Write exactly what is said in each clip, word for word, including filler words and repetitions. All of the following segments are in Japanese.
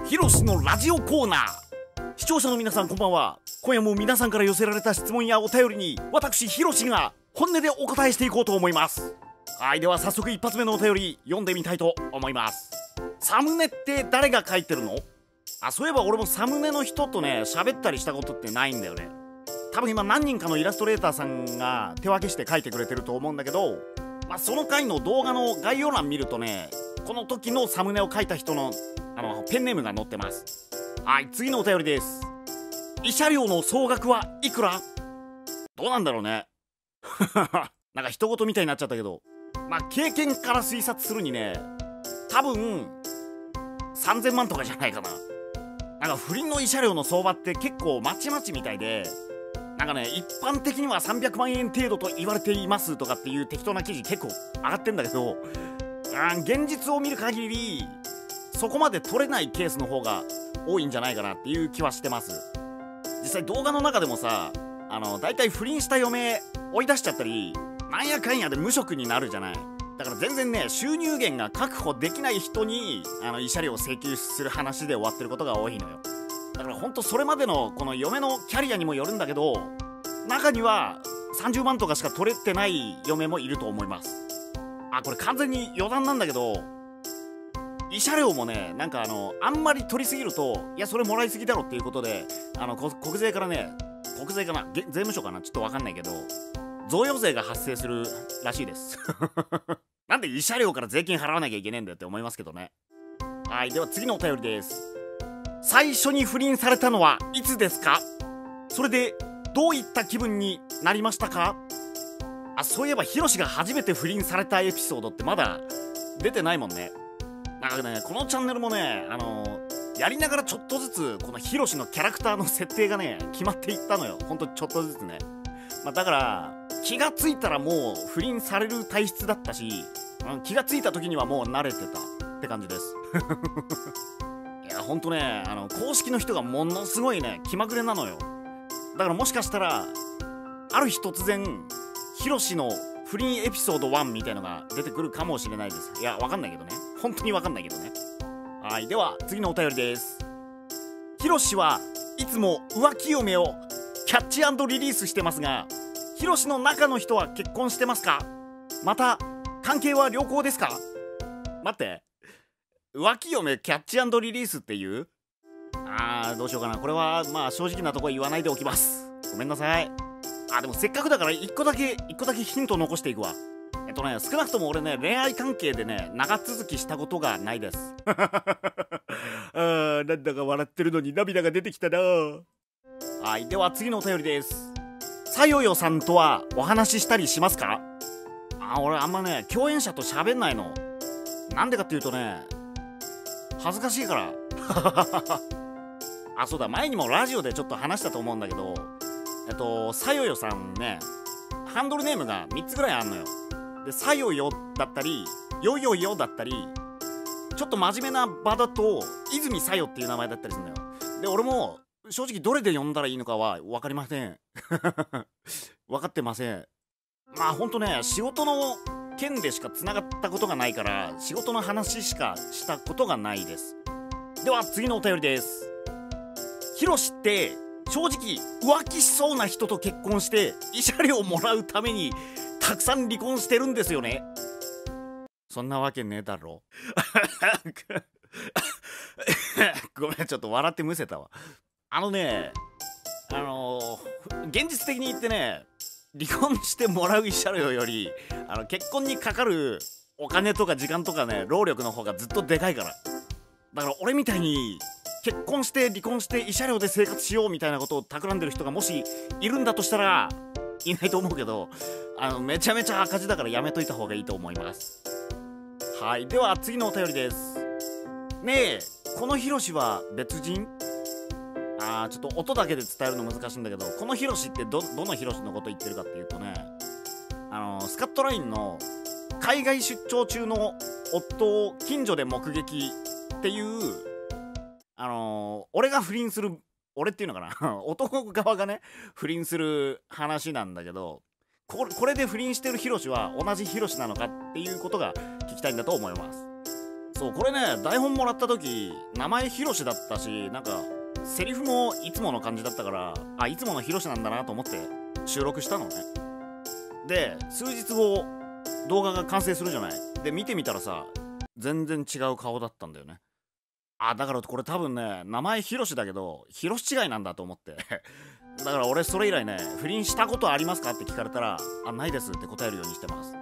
ひろしのラジオコーナー。視聴者の皆さんこんばんは。今夜も皆さんから寄せられた質問やお便りに私ひろしが本音でお答えしていこうと思います。はい、では早速一発目のお便り読んでみたいと思います。サムネって誰が書いてるの？あ、そういえば俺もサムネの人とね喋ったりしたことってないんだよね。多分今何人かのイラストレーターさんが手分けして書いてくれてると思うんだけど、まあ、その回の動画の概要欄見るとね、この時のサムネを書いた人のあのペンネームが載ってます。はい、次のお便りです。慰謝料の総額はいくら？どうなんだろうね。なんか一言みたいになっちゃったけど、まあ経験から推察するにね、多分さんぜんまんとかじゃないかな。なんか不倫の慰謝料の相場って結構まちまちみたいで、なんかね一般的にはさんびゃくまんえん程度と言われていますとかっていう適当な記事結構上がってんだけど、あ現実を見る限りそこまで取れないケースの方が多いんじゃないかなっていう気はしてます。実際動画の中でもさ、あのだいたい不倫した嫁追い出しちゃったりなんやかんやで無職になるじゃない。だから全然ね収入源が確保できない人にあの慰謝料を請求する話で終わってることが多いのよ。だからほんとそれまでのこの嫁のキャリアにもよるんだけど、中にはさんじゅうまんとかしか取れてない嫁もいると思います。あ、これ完全に余談なんだけど、慰謝料もねなんかあのあんまり取りすぎるといやそれもらいすぎだろっていうことで、あの国税からね、国税かな、税務署かな、ちょっとわかんないけど贈与税が発生するらしいです。なんで慰謝料から税金払わなきゃいけねえんだよって思いますけどね。はい、では次のお便りです。最初に不倫されたのはいつですか？それでどういった気分になりましたか？あ、そういえばヒロシが初めて不倫されたエピソードってまだ出てないもんね。なんかねこのチャンネルもね、あのー、やりながらちょっとずつこのヒロシのキャラクターの設定がね決まっていったのよ。ほんとちょっとずつね。まあ、だから気がついたらもう不倫される体質だったし、うん、気がついた時にはもう慣れてたって感じです。いやほんとね、あの公式の人がものすごいね気まぐれなのよ。だからもしかしたらある日突然ヒロシの不倫エピソードワンみたいのが出てくるかもしれないです。いやわかんないけどね、本当にわかんないけどね。はい、では次のお便りです。ヒロシはいつも浮気嫁をキャッチ&リリースしてますが、ヒロシの中の人は結婚してますか？また関係は良好ですか？待って、浮気嫁キャッチ&リリースっていう、あーどうしようかな。これはまあ正直なところ言わないでおきます。ごめんなさい。あでもせっかくだから一個だけ一個だけヒント残していくわ。えっとね少なくとも俺ね恋愛関係でね長続きしたことがないです。あーなんだか笑ってるのに涙が出てきたな。はい、では次のお便りです。さよよさんとはお話ししたりしますか？あ俺あんまね共演者と喋んないの。なんでかっていうとね恥ずかしいから。あそうだ、前にもラジオでちょっと話したと思うんだけど、えっとさよよさんねハンドルネームがみっつぐらいあんのよ。でさよよだったりよよよだったり、ちょっと真面目な場だと泉さよっていう名前だったりするのよ。で俺も正直どれで呼んだらいいのかは分かりません。分かってません。まあほんとね仕事の件でしかつながったことがないから仕事の話しかしたことがないです。では次のお便りです。ヒロシって正直浮気しそうな人と結婚して慰謝料をもらうためにたくさん離婚してるんですよね。そんなわけねえだろ。ごめんちょっと笑ってむせたわ。あのねあのー、現実的に言ってね離婚してもらう慰謝料よりあの結婚にかかるお金とか時間とかね労力の方がずっとでかいから。だから俺みたいに結婚して離婚して慰謝料で生活しようみたいなことを企んでる人がもしいるんだとしたら、いないと思うけどあのめちゃめちゃ赤字だからやめといた方がいいと思います。はい、では次のお便りです。ねえこのヒロシは別人？あーちょっと音だけで伝えるの難しいんだけど、このヒロシってどどのヒロシのこと言ってるかっていうとね、あのスカットラインの海外出張中の夫を近所で目撃っていう、あの俺が不倫する、俺っていうのかな男側がね不倫する話なんだけど、これ、これで不倫してるヒロシは同じヒロシなのかっていうことが聞きたいんだと思います。 そうこれね、台本もらった時名前ひろしだったし、なんかセリフもいつもの感じだったから、あ、いつものひろしなんだなと思って収録したのね。で数日後動画が完成するじゃない。で見てみたらさ、全然違う顔だったんだよね。あ、だからこれ多分ね、名前ひろしだけどひろし違いなんだと思ってだから俺それ以来ね、不倫したことありますかって聞かれたら、あ、ないですって答えるようにしてます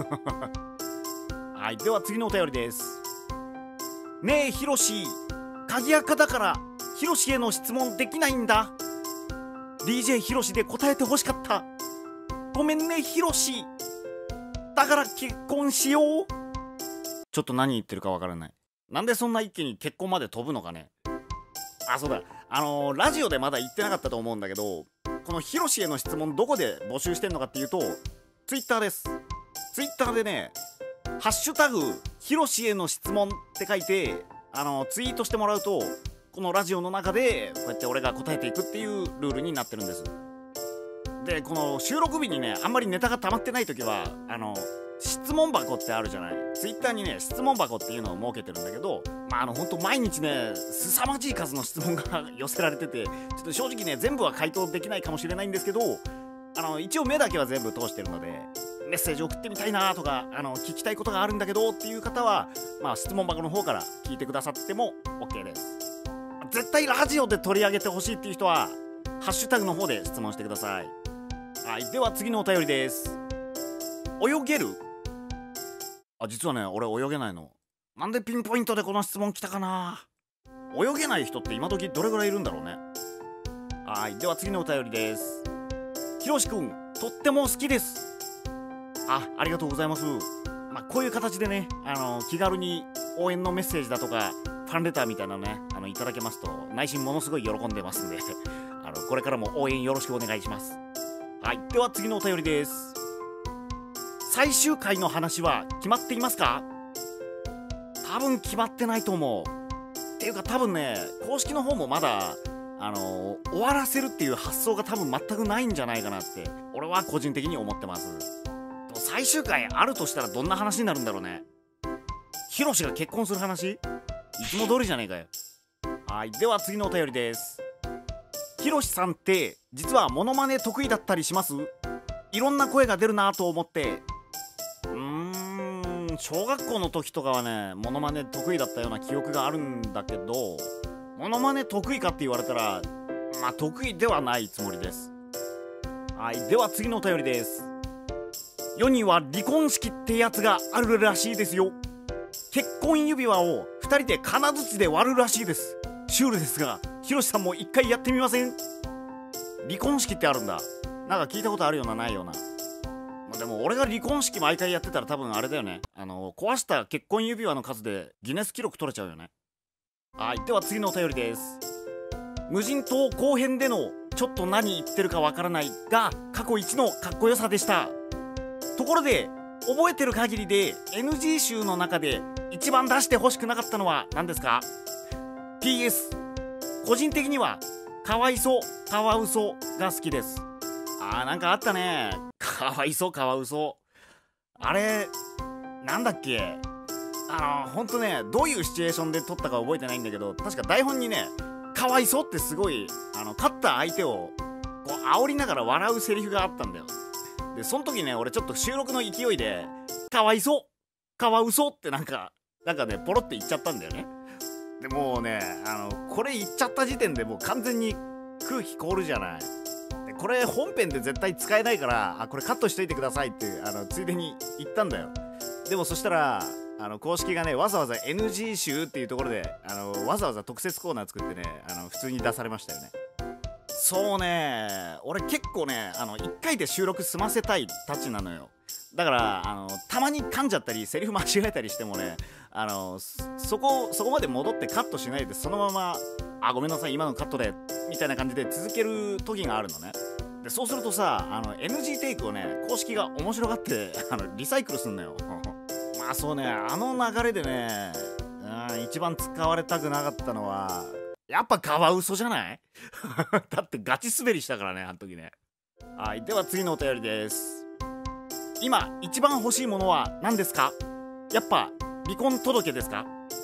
はい、では次のお便りです。ねえひろし、鍵垢だからひろしへの質問できないんだ。 ディージェー ひろしで答えてほしかった。ごめんねひろし、だから結婚しよう。ちょっと何言ってるかわからない。なんでそんな一気に結婚まで飛ぶのかね。あ、そうだ、あのー、ラジオでまだ言ってなかったと思うんだけど、このひろしへの質問どこで募集してんのかっていうと、ツイッターです。ツイッターでね、ハッシュタグひろしへの質問って書いて、あのー、ツイートしてもらうと、このラジオの中でこうやって俺が答えていくっていうルールになってるんです。でこの収録日にね、あんまりネタが溜まってない時は、あの質問箱ってあるじゃない。ツイッターにね、質問箱っていうのを設けてるんだけど、まああのほんと毎日ね、凄まじい数の質問が寄せられてて、ちょっと正直ね、全部は回答できないかもしれないんですけど、あの一応目だけは全部通してるので、メッセージ送ってみたいなとか、あの聞きたいことがあるんだけどっていう方は、まあ質問箱の方から聞いてくださっても OK です。絶対ラジオで取り上げてほしいっていう人はハッシュタグの方で質問してください。はい、では次のお便りです。泳げる？あ、実はね、俺泳げないの。なんでピンポイントでこの質問来たかな。泳げない人って今時どれぐらいいるんだろうね。はい、では次のお便りです。ひろしくん、とっても好きです。あ、ありがとうございます。まあ、こういう形でね、あの気軽に応援のメッセージだとかファンレターみたいなのね、あのいただけますと内心ものすごい喜んでますんであのこれからも応援よろしくお願いします。はい、では次のお便りです。最終回の話は決まっていますか？多分決まってないと思う。っていうか多分ね、公式の方もまだあのー、終わらせるっていう発想が多分全くないんじゃないかなって俺は個人的に思ってます。でも最終回あるとしたらどんな話になるんだろうね。ヒロシが結婚する話？いつも通りじゃねえかよ。はい、では次のお便りです。ヒロシさんって実はモノマネ得意だったりします？いろんな声が出るなと思って。うーん、小学校の時とかはね、モノマネ得意だったような記憶があるんだけど、モノマネ得意かって言われたら、まあ得意ではないつもりです。はい、では次のお便りです。世には離婚式ってやつがあるらしいですよ。結婚指輪をふたりで金槌で割るらしいです。シュールですが、ヒロシさんも一回やってみません？離婚式ってあるんだ。なんか聞いたことあるようなないような。まあ、でも俺が離婚式毎回やってたら多分あれだよね。あの壊した結婚指輪の数でギネス記録取れちゃうよね。はい、では次のお便りです。無人島後編でのちょっと何言ってるかわからないが過去一のかっこよさでした。ところで覚えてる限りで エヌジー 集の中で一番出してほしくなかったのは何ですか？ ピーエス 個人的にはかわいそうかわうそが好きです。あー、なんかあったね。かわいそうかわうそ、あれなんだっけ。あのほんとね、どういうシチュエーションで撮ったか覚えてないんだけど、確か台本にね、かわいそうってすごいあの勝った相手をこう煽りながら笑うセリフがあったんだよ。でその時ね、俺ちょっと収録の勢いでかわいそうかわうそってなんかなんかねポロって言っちゃったんだよね。でもうね、あのこれ言っちゃった時点でもう完全に空気凍るじゃない。でこれ本編で絶対使えないから、あこれカットしといてくださいってあのついでに言ったんだよ。でもそしたらあの公式がね、わざわざ エヌジー 集っていうところであのわざわざ特設コーナー作ってね、あの普通に出されましたよね。そうね、俺結構ね、あのいっかいで収録済ませたいたちなのよ。だからあのたまに噛んじゃったりセリフ間違えたりしてもね、あのそこそこまで戻ってカットしないでそのままあごめんなさい今のカットでみたいな感じで続ける時があるのね。でそうするとさ、あの エヌジー テイクをね公式が面白がってあのリサイクルすんのよまあそうね、あの流れでね、うん、一番使われたくなかったのはやっぱカワウソじゃないだってガチ滑りしたからね、あの時ね。はい、では次のお便りです。今一番欲しいものは何ですか？やっぱ離婚届ですか？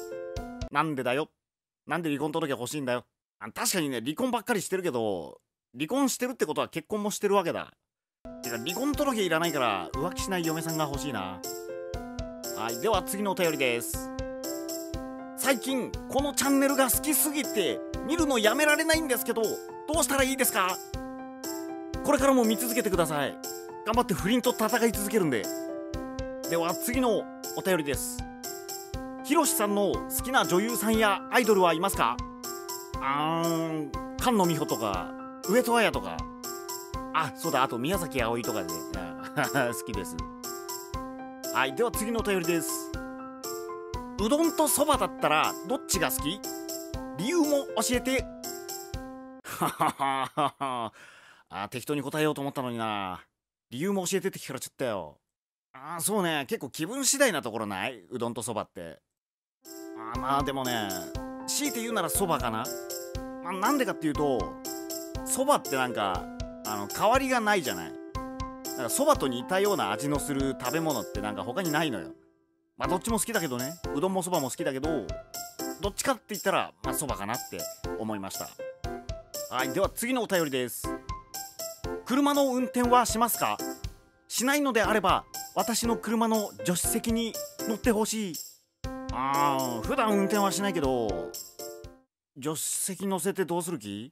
なんでだよ。なんで離婚届欲しいんだよ。あ、確かにね、離婚ばっかりしてるけど、離婚してるってことは結婚もしてるわけだ。てか離婚届いらないから浮気しない嫁さんが欲しいな。はい、では次のお便りです。最近このチャンネルが好きすぎて見るのやめられないんですけど、どうしたらいいですか？これからも見続けてください。頑張って不倫と戦い続けるんで。では次のお便りです。ひろしさんの好きな女優さんやアイドルはいますか？あーん、菅野美穂とか上戸彩とか、あ、そうだ、あと宮崎あおいとかで、ね、好きです。はい、では次のお便りです。うどんとそばだったらどっちが好き？理由も教えて。ははははは。あ、適当に答えようと思ったのにな。理由も教えてって聞かれちゃったよ。あ、そうね、結構気分次第なところない？うどんとそばって。あ、まあでもね、強いて言うならそばかな。まあ、なんでかっていうと、そばってなんかあの変わりがないじゃない。なんかそばと似たような味のする食べ物ってなんか他にないのよ。まあどっちも好きだけどね、うどんもそばも好きだけど、どっちかって言ったらまあそばかなって思いました。はい、では次のお便りです。車の運転はしますか？しないのであれば私の車の助手席に乗ってほしい。あー、普段運転はしないけど助手席乗せてどうする気？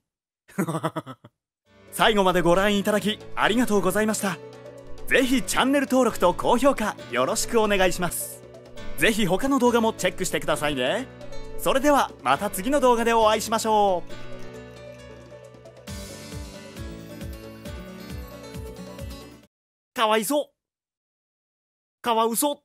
最後までご覧いただきありがとうございました。ぜひチャンネル登録と高評価よろしくお願いします。ぜひ他の動画もチェックしてくださいね。それではまた次の動画でお会いしましょう。かわいそう。かわうそ。